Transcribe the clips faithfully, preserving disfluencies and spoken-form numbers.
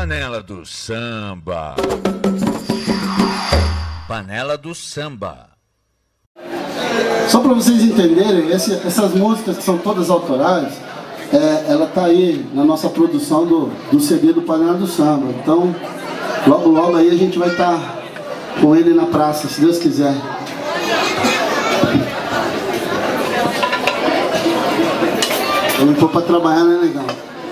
Panela do Samba. Panela do Samba. Só para vocês entenderem, esse, essas músicas que são todas autorais, é, ela tá aí na nossa produção do, do C D do Panela do Samba. Então, logo logo aí a gente vai estar tá com ele na praça, se Deus quiser. Ele foi para trabalhar, né, legal?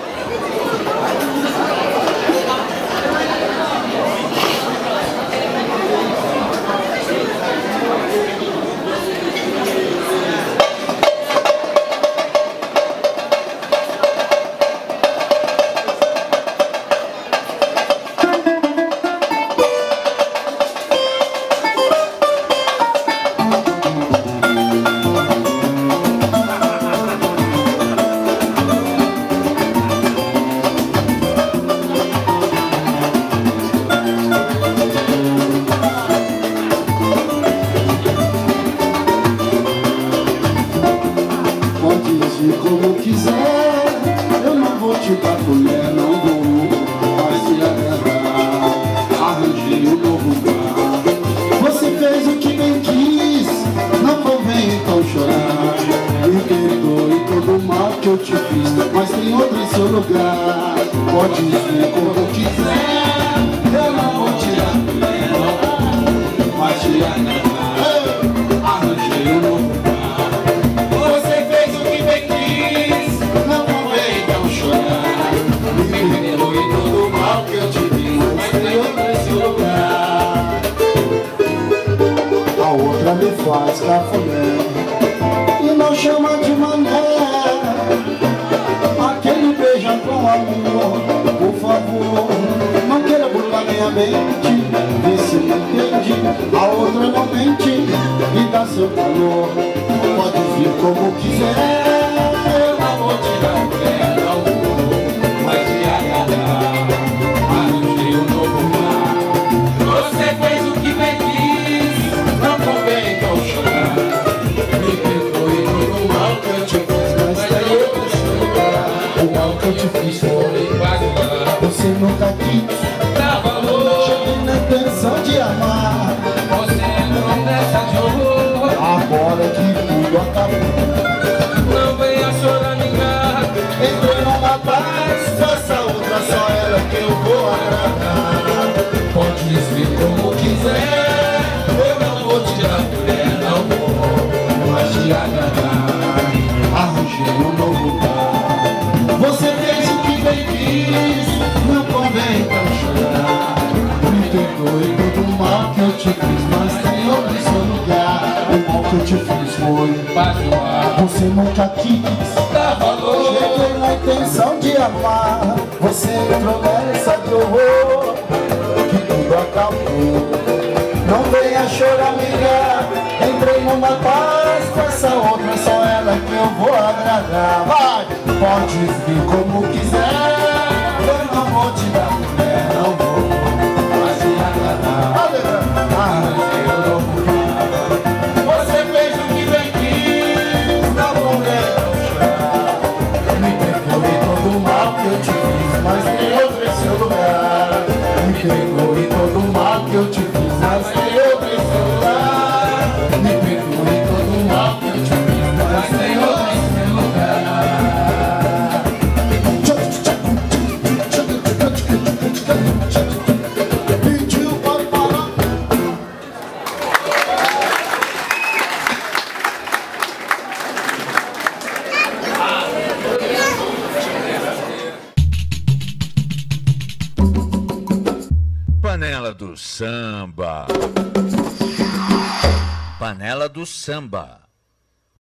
Como quiser, eu não vou te dar colher, não vou mais te agradar. Arranjei um novo lugar. Você fez o que bem quis, não convém então chorar. Me perdoe todo o mal que eu te fiz, mas tem outro em seu lugar. Pode vir como quiser, eu não vou te dar colher, não vou mais te agradar. Arranjei um novo lugar. Me faz cafuné e não chama de mané. Aquele beija com amor, por favor, não queira burlar minha mente. Vê se me entende, a outra não mente e dá seu calor. Pode vir como quiser, eu não vou te dar mulher, não vou mais te agradar. Arranjei um novo mar. Você fez o que bem quis, não convém então chorar. Me perdoe todo o mal que eu te fiz, mas tem outro seu lugar. O mal que eu te fiz foi pagar. Você nunca quis dar valor, cheguei na intenção de amar. Você entrou nessa de horror, agora que tudo acabou. Não venha choramingar, entrei numa paz, faça outra, só ela que eu vou agradar. Pode vir como quiser, eu não vou te dar mulher, não vou mais te agradar. Arranjei um novo lugar. Você fez o que bem quis, não convém então chorar. Me perdoe todo o mal que eu te fiz, mas tem outro em seu lugar. O mal que eu te fiz foi perdoar. Você nunca quis dar valor, cheguei na intenção de amar. Você entrou nessa de horror, que tudo acabou. Não venha chorar, amiga, entrei numa paz, com essa outra, só ela que eu vou agradar. Vai, pode vir como quiser, eu não vou te dar mulher, não vou mais te agradar. Arranjei um novo lugar. Você fez o que bem quis, não vou chorar. Me perdoe todo o mal que eu te fiz, mas tem outro em seu lugar. Me perdoe todo o mal que eu te fiz, mas tem outro em seu lugar. Me perdoe todo o mal que eu te fiz, mas tem outro em seu lugar. Pediu para parar. Panela do Samba. Panela do Samba.